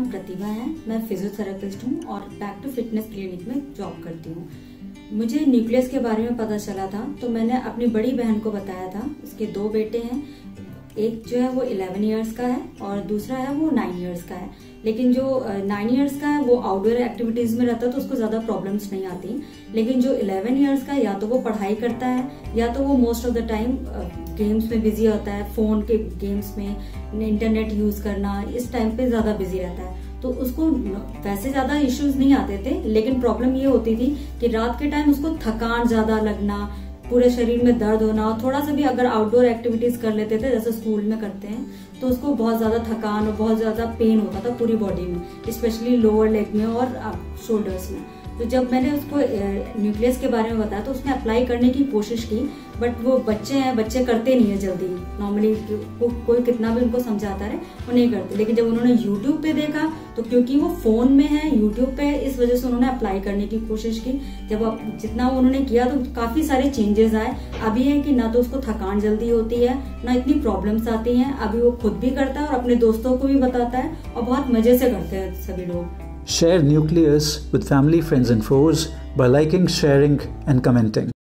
नाम प्रतिभा है। मैं फिजियोथेरापिस्ट हूँ और बैक टू फिटनेस क्लिनिक में जॉब करती हूँ। मुझे न्यूक्लियस के बारे में पता चला था तो मैंने अपनी बड़ी बहन को बताया था। उसके 2 बेटे हैं, एक जो है वो 11 इयर्स का है और दूसरा है वो 9 इयर्स का है। लेकिन जो 9 इयर्स का है वो आउटडोर एक्टिविटीज में रहता है तो उसको ज्यादा प्रॉब्लम्स नहीं आती। लेकिन जो 11 इयर्स का है या तो वो पढ़ाई करता है या तो वो most of the time games में बिजी होता है, फोन के गेम्स में, इंटरनेट यूज करना, इस टाइम पे ज्यादा बिजी रहता है। तो उसको वैसे ज्यादा इश्यूज नहीं आते थे, लेकिन प्रॉब्लम ये होती थी कि रात के टाइम उसको थकान ज्यादा लगना, पूरे शरीर में दर्द होना, थोड़ा सा भी अगर आउटडोर एक्टिविटीज कर लेते थे जैसे स्कूल में करते हैं तो उसको बहुत ज्यादा थकान और बहुत ज्यादा पेन होता था पूरी बॉडी में, स्पेशली लोअर लेग में और शोल्डर्स में। तो जब मैंने उसको न्यूक्लियस के बारे में बताया तो उसने अप्लाई करने की कोशिश की, बट वो बच्चे हैं, बच्चे करते नहीं है जल्दी। नॉर्मली कोई कितना भी उनको समझाता रहे वो नहीं करते। लेकिन जब उन्होंने यूट्यूब पे देखा तो क्योंकि वो फोन में है, यूट्यूब पे है, इस वजह से उन्होंने अप्लाई करने की कोशिश की। जब जितना उन्होंने किया तो काफी सारे चेंजेस आए। अभी है कि ना तो उसको थकान जल्दी होती है, ना इतनी प्रॉब्लम्स आती हैं। अभी वो खुद भी करता है और अपने दोस्तों को भी बताता है और बहुत मजे से करते हैं सभी लोग। Share Nukeleeus with family, friends and foes by liking, sharing and commenting.